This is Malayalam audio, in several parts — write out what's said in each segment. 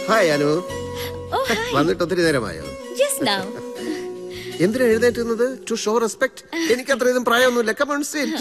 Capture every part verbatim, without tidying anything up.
ഹായ് അനു. വന്നിട്ട് ഒത്തിരി നേരമായോ? എന്തിനാ എഴുന്നേറ്റുന്നത്? To show respect. എനിക്ക് അത്രയും പ്രായമൊന്നുമില്ല. Come on sit.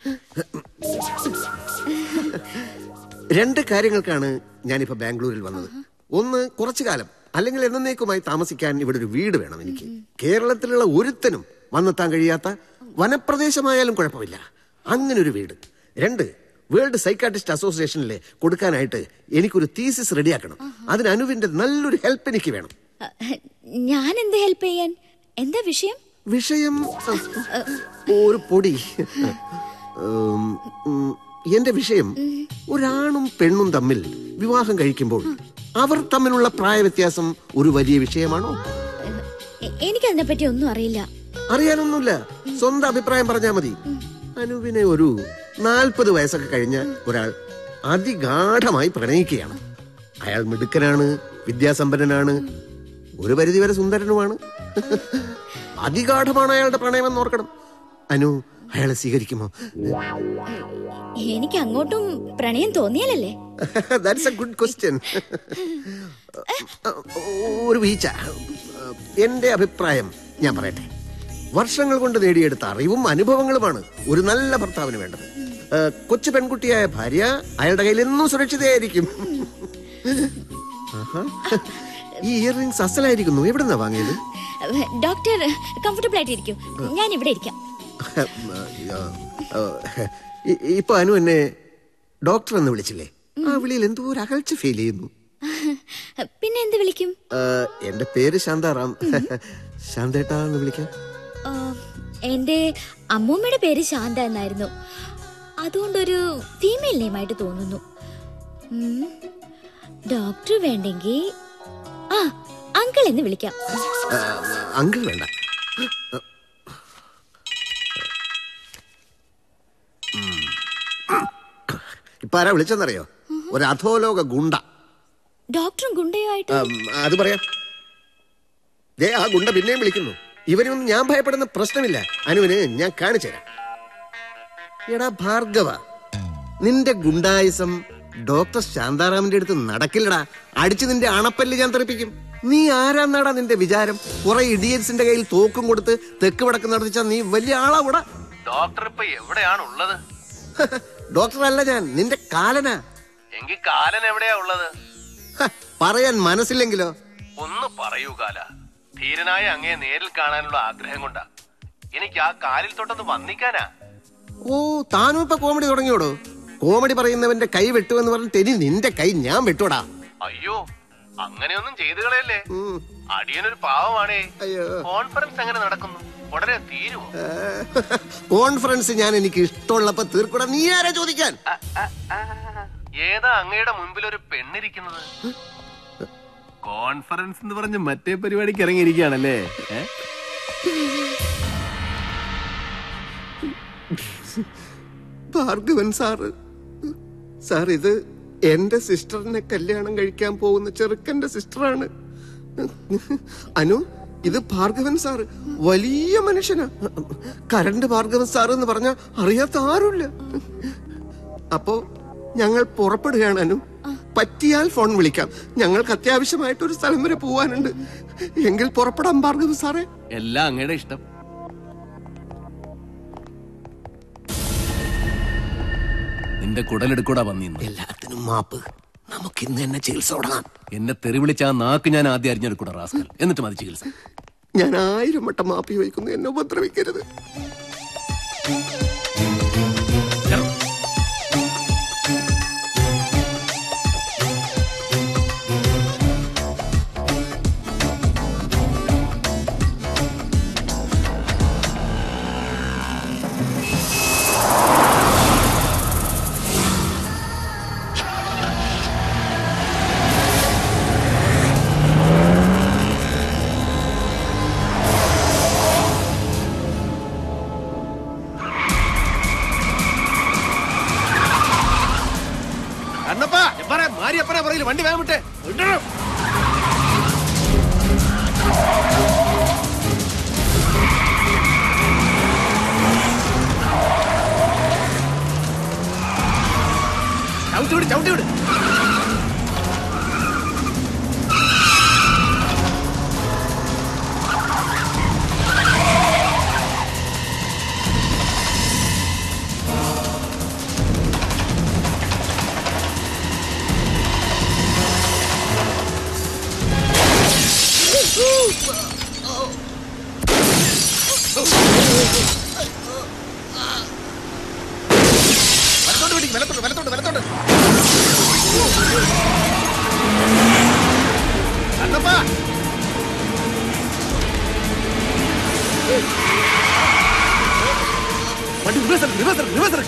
രണ്ട് കാര്യങ്ങൾക്കാണ് ഞാനിപ്പോ ബാംഗ്ലൂരിൽ വന്നത്. ഒന്ന്, കുറച്ചു കാലം അല്ലെങ്കിൽ എന്നേക്കുമായി താമസിക്കാൻ ഇവിടെ ഒരു വീട് വേണം എനിക്ക്. കേരളത്തിലുള്ള ഒരുത്തനും വന്നെത്താൻ കഴിയാത്ത വനപ്രദേശമായാലും കുഴപ്പമില്ല, അങ്ങനെ ഒരു വീട്. രണ്ട്, വേൾഡ് സൈക്കാട്രിസ്റ്റ് അസോസിയേഷനിലെ കൊടുക്കാനായിട്ട് എനിക്കൊരു തീസിസ് റെഡിയാക്കണം. അതിന് അനുവിന്റെ നല്ലൊരു ഹെൽപ്പ് എനിക്ക് വേണം. ഞാൻ എന്ത് ഹെൽപ്പ് ചെയ്യാൻ? എന്താ വിഷയം? വിഷയം ഒരു പൊടി. എന്റെ വിഷയം, ഒരാണും പെണ്ണും തമ്മിൽ വിവാഹം കഴിക്കുമ്പോൾ അവർ തമ്മിലുള്ള പ്രായ വ്യത്യാസം ഒരു വലിയ വിഷയമാണോ? എനിക്കതിനെ പറ്റി ഒന്നും അറിയില്ല. അറിയാനൊന്നുമില്ല, സ്വന്തം അഭിപ്രായം പറഞ്ഞാൽ മതി. അനുവിനെ ഒരു നാൽപ്പത് വയസ്സൊക്കെ കഴിഞ്ഞ ഒരാൾ അതിഗാഠമായി പ്രണയിക്കുകയാണ്. അയാൾ മിടുക്കനാണ്, വിദ്യാസമ്പന്നനാണ്, ഒരു പരിധിവരെ സുന്ദരനുമാണ്. അതിഗാഠമാണ് അയാളുടെ പ്രണയമെന്ന് ഓർക്കണം. അനു അയാളെ സ്വീകരിക്കുമോ? എനിക്ക് അങ്ങോട്ടും പ്രണയം തോന്നിയാലല്ലേ? That's a good question. ഒരു വീഴ്ച. എന്റെ അഭിപ്രായം ഞാൻ പറയട്ടെ. വർഷങ്ങൾ കൊണ്ട് നേടിയെടുത്ത അറിവും അനുഭവങ്ങളുമാണ് ഒരു നല്ല ഭർത്താവിന് വേണ്ടത്. കൊച്ചു പെൺകുട്ടിയായ ഭാര്യ അയാളുടെ കയ്യിൽ എന്നും സുരക്ഷിതയായിരിക്കും. ഈ ഇയർ റിംഗ്സ് അസലായിരിക്കുന്നു. എവിടുന്നാ വാങ്ങിയത്? ഡോക്ടർ, കംഫർട്ടബിൾ ആയിട്ടിരിക്കും, ഞാൻ ഇവിടെ ഇരിക്കാം. ഇപ്പൊ അനു എന്നെ ഡോക്ടർ എന്ന് വിളിച്ചില്ലേ? ആ വിളിയിൽ എന്തോ ഒരു അകൽച്ച ഫീൽ ചെയ്യുന്നു. പിന്നെ എന്ത് വിളിക്കും? എന്റെ പേര് ശാന്താറാം. ശാന്തേട്ടാ എന്ന് വിളിക്കാം. എന്റെ അമ്മൂമ്മയുടെ പേര് ശാന്ത എന്നായിരുന്നു. അതുകൊണ്ടൊരു ഫീമെയിൽ നെയിമായിട്ട് തോന്നുന്നു. ഡോക്ടർ വേണ്ടെങ്കിൽ ആ അങ്കിൾ എന്ന് വിളിക്കാം. അങ്കിൾ വേണ്ട. ഇപ്പൊ ആരാ വിളിച്ചെന്നറിയോ? ഒരു അധോലോക ഗുണ്ട. ഡോക്ടറും ഗുണ്ടയുമായിട്ട്? അത് പറയാം. ആ ഗുണ്ട പിന്നെയും വിളിക്കുന്നു. ഇവനൊന്നും ഞാൻ ഭയപ്പെടുന്ന പ്രശ്നമില്ല. അനുവിന് ഞാൻ കാണിച്ചു തരാം. എടാ ഭാർഗവ, നിന്റെ ഗുണ്ടായുസം ഡോക്ടർ ശാന്താറാമിന്റെ അടുത്ത് നടക്കില്ലടാ. അടിച്ച് നിന്റെ അണപ്പല്ല് ഞാൻ തെറിപ്പിക്കും. നീ ആരാന്നാടാ നിന്റെ വിചാരം? കുറെ ഇഡിയൻസിന്റെ കയ്യിൽ തോക്കും കൊടുത്ത് തെക്ക് വടക്ക് നടത്തിച്ചാ നീ വലിയ ആളാവൂടാ. ഡോക്ടർ ഇപ്പൊ എവിടെയാണ് ഉള്ളത്? ഡോക്ടർ അല്ല ഞാൻ, നിന്റെ കാലനാ. എങ്കിൽ കാലൻ എവിടെയാ ഉള്ളത്? പറയാൻ മനസ്സില്ലെങ്കിലോ? ഒന്ന് പറയൂ കാല. ധീരനായ അങ്ങയെ നേരിൽ കാണാനുള്ള ആഗ്രഹം കൊണ്ടാ. എനിക്ക് ആ കാലിൽ തൊട്ടൊന്ന് വന്നിക്കാനാ. ഓ, താനും ഇപ്പൊ കോമഡി തുടങ്ങിയോടോ? കോമഡി പറയുന്നവന്റെ കൈ വെട്ടുവെന്ന് പറഞ്ഞിട്ട് ഇനി നിന്റെ കൈ ഞാൻ വെട്ടോടാ. അയ്യോ, അങ്ങനെയൊന്നും ചെയ്തു കളയല്ലേ. അടിയനൊരു പാവമാണേ. കോൺഫറൻസ് എങ്ങനെ നടക്കുന്നു? ഉടനെ തീരുമോ? കോൺഫറൻസ് ഞാൻ എനിക്ക് ഇഷ്ടമുള്ളപ്പോ തീർക്കൂടാ. നീ ആരാ ചോദിക്കാൻ? ഏതാ അങ്ങയുടെ മുൻപിൽ ഒരു പെണ്ണിരിക്കുന്നത്? കോൺഫറൻസ് എന്ന് പറഞ്ഞ് മറ്റേ പരിപാടിക്ക് ഇറങ്ങിയിരിക്കുകയാണല്ലേ? ഭാർഗവൻ സാറ്. സാർ, ഇത് എന്റെ സിസ്റ്ററിനെ കല്യാണം കഴിക്കാൻ പോകുന്ന ചെറുക്കന്റെ സിസ്റ്ററാണ്. അനു, ഇത് ഭാർഗവൻ സാറ് വലിയ മനുഷ്യനാ. കരണ്ട് ഭാർഗവൻ സാർ എന്ന് പറഞ്ഞാൽ അറിയാത്ത ആരുമില്ല. അപ്പോ ഞങ്ങൾ പുറപ്പെടുകയാണ് അനു. പറ്റിയാൽ ഫോൺ വിളിക്കാം. ഞങ്ങൾക്ക് അത്യാവശ്യമായിട്ടൊരു സ്ഥലം വരെ പോവാനുണ്ട്. എങ്കിൽ പുറപ്പെടാം ഭാർഗവൻ സാറേ. എല്ലാം അങ്ങയുടെ ഇഷ്ടം. നിന്റെ കുടലെടുക്കൂടാ വന്നിന്ന്. എല്ലാത്തിനും മാപ്പ്. നമുക്ക് ഇന്ന് തന്നെ ചികിത്സ തുടങ്ങാം. എന്നെ തെറി വിളിച്ച ആ നാക്ക് ഞാൻ ആദ്യം അരിഞ്ഞെടുക്കൂടാ റാസ്കൽ. എന്നിട്ട് മതി ചികിത്സ. ഞാൻ ആയിരം വട്ടം മാപ്പി വയ്ക്കുന്നു. എന്നെ ഉപദ്രവിക്കരുത്. വണ്ടി വേഗം വിട്ടേ. ചവിട്ടി വിട്, ചവിട്ടി വിട്. വലത്തോട്ട് വലത്തോട്ട് വലത്തോട്ട്. കണ്ണപ്പാ വണ്ടി റിവേഴ്സ് റിവേഴ്സ് റിവേഴ്സ്.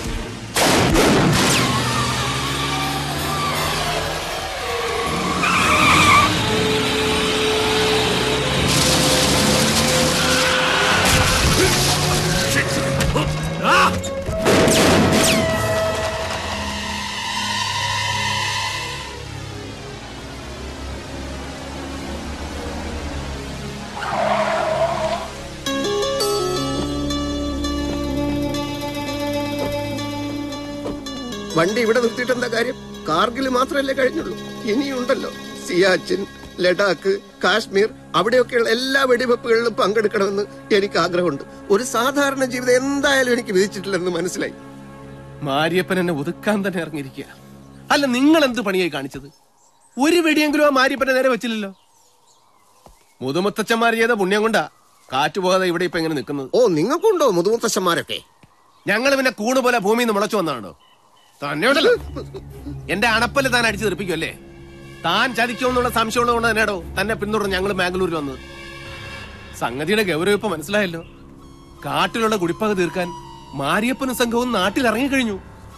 വണ്ടി ഇവിടെ നിർത്തിയിട്ട് എന്താ കാര്യം? കാർഗിൽ മാത്രമല്ലേ കഴിഞ്ഞുള്ളൂ, ഇനിയുണ്ടല്ലോ സിയാച്ചിൻ, ലഡാക്ക്, കാശ്മീർ, അവിടെയൊക്കെയുള്ള എല്ലാ വെടിവെപ്പുകളിലും പങ്കെടുക്കണമെന്ന് എനിക്ക് ആഗ്രഹമുണ്ട്. ഒരു സാധാരണ ജീവിതം എന്തായാലും എനിക്ക് വിധിച്ചിട്ടില്ലെന്ന് മനസ്സിലായി. മാരിയപ്പൻ എന്നെ ഒതുക്കാൻ തന്നെ ഇറങ്ങിയിരിക്കുക. അല്ല, നിങ്ങൾ എന്ത് പണിയായി കാണിച്ചത്? ഒരു വെടിയെങ്കിലും ആ മാരിയപ്പനെ നേരെ വെച്ചില്ലല്ലോ. മുതുമുത്തച്ഛന്മാർ ചെയ്ത പുണ്യം കൊണ്ടാ കാറ്റുപോകാതെ ഇവിടെ ഇപ്പൊ എങ്ങനെ നിൽക്കുന്നത്. ഓ, നിങ്ങൾക്കുണ്ടോ മുതുമുത്തച്ഛന്മാരൊക്കെ? ഞങ്ങൾ പിന്നെ കൂണ് പോലെ ഭൂമിയിൽ നിന്ന് മുളച്ചു വന്നാണോ? തന്നെയുണ്ടല്ലോ എന്റെ അണപ്പല് താൻ അടിച്ചു തെറിപ്പിക്കുമല്ലേ? താൻ ചതിക്കുമെന്നുള്ള സംശയമുള്ളത് കൊണ്ട് തന്നെയാടോ തന്നെ പിന്തുടർന്ന് ഞങ്ങൾ ബാംഗ്ലൂരിൽ വന്നത്. സംഗതിയുടെ ഗൗരവം ഇപ്പൊ മനസ്സിലായല്ലോ. കാട്ടിലുള്ള കുടിപ്പക തീർക്കാൻ മാരിയപ്പനും സംഘവും നാട്ടിൽ ഇറങ്ങിക്കഴിഞ്ഞു.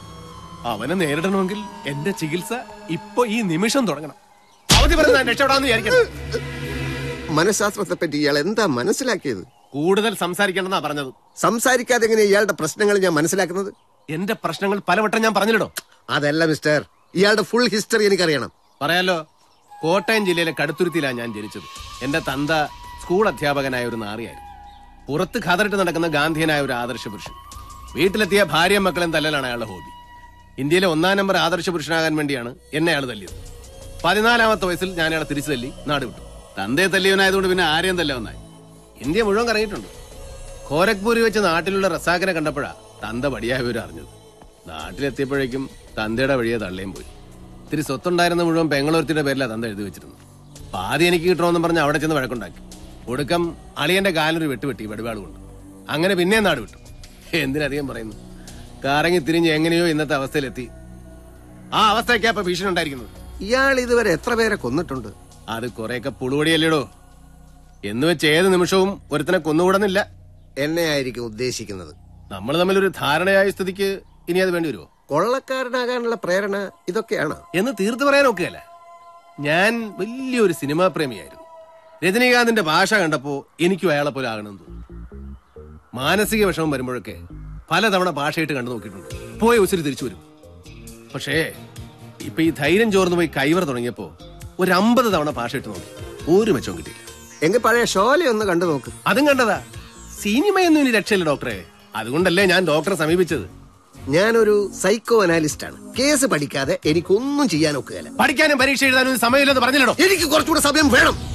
അവനെ നേരിടണമെങ്കിൽ എന്റെ ചികിത്സ ഇപ്പൊ ഈ നിമിഷം തുടങ്ങണം. അവധി പറഞ്ഞ ഞാൻ രക്ഷപ്പെടാന്ന് വിചാരിക്കണം. മനഃശാസ്ത്രത്തെ പറ്റി ഇയാൾ എന്താ മനസ്സിലാക്കിയത്? കൂടുതൽ സംസാരിക്കണമെന്നാ പറഞ്ഞത്. സംസാരിക്കാതെ എങ്ങനെ ഇയാളുടെ പ്രശ്നങ്ങൾ ഞാൻ മനസ്സിലാക്കുന്നത്? എന്റെ പ്രശ്നങ്ങൾ പലവട്ടം ഞാൻ പറഞ്ഞിടോ. അതല്ല മിസ്റ്റർ, ഇയാളുടെ ഫുൾ ഹിസ്റ്ററി എനിക്കറിയണം. പറയാലോ. കോട്ടയം ജില്ലയിലെ കടുത്തുരുത്തിയിലാണ് ഞാൻ ജനിച്ചത്. എന്റെ തന്ത സ്കൂൾ അധ്യാപകനായ ഒരു നാറിയായിരുന്നു. പുറത്ത് ഖാദറിട്ട് നടക്കുന്ന ഗാന്ധിയനായ ഒരു ആദർശ പുരുഷൻ. വീട്ടിലെത്തിയ ഭാര്യയും മക്കളും തല്ലലാണ് അയാളുടെ ഹോബി. ഇന്ത്യയിലെ ഒന്നാം നമ്പർ ആദർശ പുരുഷനാകാൻ വേണ്ടിയാണ് എന്നെ അയാൾ തല്ലിയത്. പതിനാലാമത്തെ വയസ്സിൽ ഞാൻ അയാളെ തിരിച്ചു തല്ലി നാട് വിട്ടു. തന്തയെ തല്ലിയവനായതുകൊണ്ട് പിന്നെ ആരെയും തല്ലവനായി. ഇന്ത്യ മുഴുവൻ കറങ്ങിയിട്ടുണ്ട്. ഖോരഗ്പൂരിൽ വെച്ച് നാട്ടിലുള്ള റസാഖിനെ കണ്ടപ്പോഴാ തന്ത വടിയായവരും അറിഞ്ഞത്. നാട്ടിലെത്തിയപ്പോഴേക്കും തന്തയുടെ വഴിയെ തള്ളിയും പോയി. ഇത്തിരി സ്വത്തുണ്ടായിരുന്ന മുഴുവൻ പെങ്ങളൊരുത്തിയുടെ പേരിലാണ് തന്ത എഴുതി വെച്ചിരുന്നത്. പാതി എനിക്ക് കിട്ടണമെന്നും പറഞ്ഞ് അവിടെ ചെന്ന് വഴക്കുണ്ടാക്കി. ഒടുക്കം അളിയന്റെ കാലിനൊരു വെട്ടുവെട്ടി വെടിവാൾ കൊണ്ട്. അങ്ങനെ പിന്നെ നാട് വിട്ടു. എന്തിനധികം പറയുന്നു. കറങ്ങി തിരിഞ്ഞ് എങ്ങനെയോ ഇന്നത്തെ അവസ്ഥയിലെത്തി. ആ അവസ്ഥയ്ക്കാ ഇപ്പൊ ഭീഷണി ഉണ്ടായിരിക്കുന്നത്. ഇയാൾ ഇതുവരെ എത്ര പേരെ കൊന്നിട്ടുണ്ട്? അത് കുറെയൊക്കെ പുളുവടിയല്ലേടോ. എന്ന് വെച്ച് ഏത് നിമിഷവും ഒരുത്തനെ കൊന്നുകൂടുന്നില്ല. എന്നെ ആയിരിക്കും ഉദ്ദേശിക്കുന്നത്. നമ്മൾ തമ്മിലൊരു ധാരണയായ സ്ഥിതിക്ക് ഇനി അത് വേണ്ടി വരുമോ? കൊള്ളക്കാരനാകാനുള്ള പ്രേരണ ഇതൊക്കെയാണ് എന്ന് തീർത്തു പറയാൻ ഒക്കെയല്ല. ഞാൻ വലിയൊരു സിനിമാ പ്രേമിയായിരുന്നു. രജനീകാന്തിന്റെ ഭാഷ കണ്ടപ്പോ എനിക്കും അയാളെ പോലെ ആകണമെന്ന് തോന്നുന്നു. മാനസിക വിഷമം വരുമ്പോഴൊക്കെ പലതവണ ഭാഷയിട്ട് കണ്ടു നോക്കിയിട്ടുണ്ട്. പോയ ഉച്ചിരി തിരിച്ചു വരും. പക്ഷേ ഇപ്പൊ ഈ ധൈര്യം ചോർന്നു പോയി കൈവർ തുടങ്ങിയപ്പോ ഒരു അമ്പത് തവണ ഭാഷയിട്ട് നോക്കി, ഒരു മെച്ചവും കിട്ടിയില്ല. എങ്കിൽ പഴയ ഷോലെ ഒന്ന് കണ്ടു നോക്ക്. അതും കണ്ടതാ. സിനിമയൊന്നും ഇനി രക്ഷയില്ല ഡോക്ടറെ. അതുകൊണ്ടല്ലേ ഞാൻ ഡോക്ടറെ സമീപിച്ചത്. ഞാനൊരു സൈക്കോ അനാലിസ്റ്റ് ആണ്. കേസ് പഠിക്കാതെ എനിക്കൊന്നും ചെയ്യാൻ ഒക്കുകയില്ല. പഠിക്കാനും പരീക്ഷ എഴുതാനും സമയമില്ലെന്ന് പറഞ്ഞില്ലടോ. എനിക്ക് കുറച്ചുകൂടെ സമയം വേണം.